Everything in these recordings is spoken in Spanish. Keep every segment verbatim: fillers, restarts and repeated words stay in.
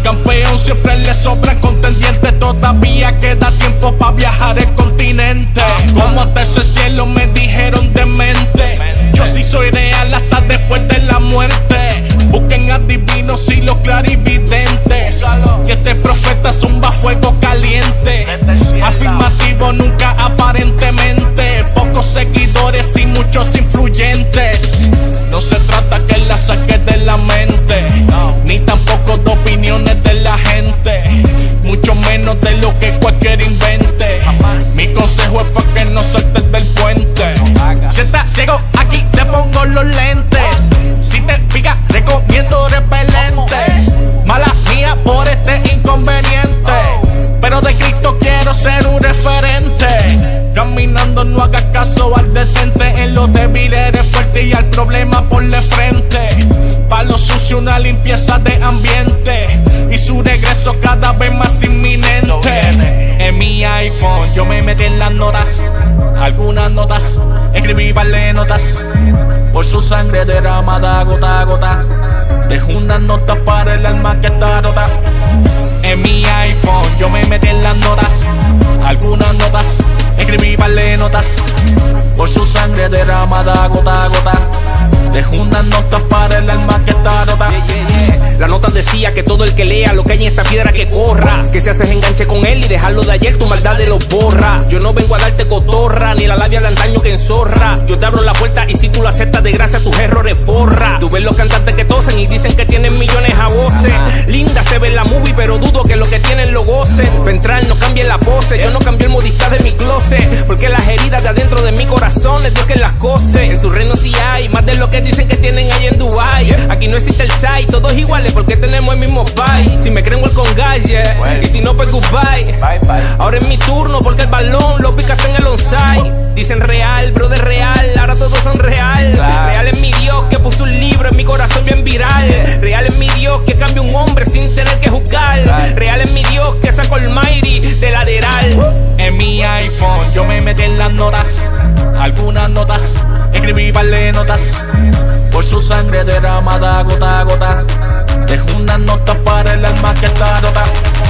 Al campeón siempre le sobran contendientes. Todavía queda tiempo para viajar el continente. Como hasta ese cielo me dijeron demente. Yo sí soy real hasta después de la muerte. Busquen adivinos y los clarividentes. Que este profeta zumba fuego caliente. Afirmativo nunca aparentemente. Pocos seguidores y muchos influyentes. No se trata que la saque de la mente, ni tampoco de opiniones de la gente, mucho menos de lo que cualquier invente. Mi consejo es para que no saltes del puente. Si estás ciego, aquí te pongo los lentes. Si te pica, recomiendo repelente. Mala mía por este inconveniente, pero de Cristo quiero ser un referente. Caminando no hagas caso al detente. En lo débil eres fuerte y al problema ponle frente. Pa' lo sucio una limpieza de ambiente y su regreso cada vez más inminente. En mi iPhone yo me metí en las notas, algunas notas, escribí varias notas. Por su sangre derramada gota a gota, dejo unas notas para el alma que está rota. En mi iPhone yo me metí en las notas, algunas notas, escribí varias notas. Por su sangre derramada gota a gota, dejo unas notas para el alma que está rota. Yeah, yeah, yeah. La nota decía que todo el que lea lo que hay en esta piedra que corra, que se haces enganche con él y dejarlo de ayer, tu maldad de lo borra. Yo no vengo a darte cotorra, ni la labia de antaño que enzorra. Yo te abro la puerta y si tú la aceptas de gracia tus errores forra. Tú ves los cantantes que tosen y dicen que tienen millones a voces. Linda se ve en la movie pero dudo que lo que tienen lo gocen. Pa' entrar no cambie la pose, yo no cambio el modista de mi closet, porque las heridas de adentro de mi corazón les dio que las cose. En su reino sí hay más de lo que dicen que tienen ahí en Dubai. Aquí no existe el side, todos iguales porque tenemos el mismo pie. Si me creen con guys, yeah, y si no pues goodbye. Ahora es mi turno porque el balón lo picaste en el onside. Dicen real, bro de real, ahora todos son real. Real es mi Dios que puso un libro en mi corazón bien viral. Real es mi Dios que cambia un hombre sin tener que juzgar. Real es mi Dios que sacó el Mighty de lateral. En mi iPhone yo me metí en las notas, algunas notas, escribí varias notas. Por su sangre derramada gota a gota, dejo unas notas para el alma que está rota.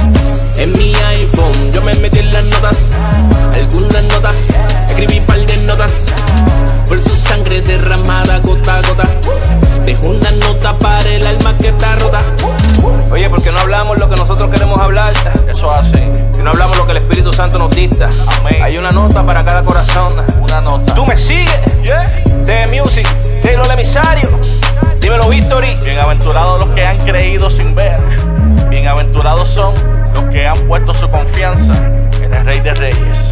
En mi iPhone yo me metí en las notas, algunas notas, escribí par de notas. Por su sangre derramada gota a gota, dejo una nota para el alma que está rota. Oye, porque no hablamos lo que nosotros queremos hablar. Eso hace. Si no hablamos lo que el Espíritu Santo nos dicta. Amén. Hay una nota para cada corazón. Una nota. ¿Tú me sigues? Yeah. The Music, Taylor el emisario. Dímelo, Victory. Bienaventurados los que han creído sin ver. Bienaventurados son los que han puesto su confianza en el Rey de Reyes.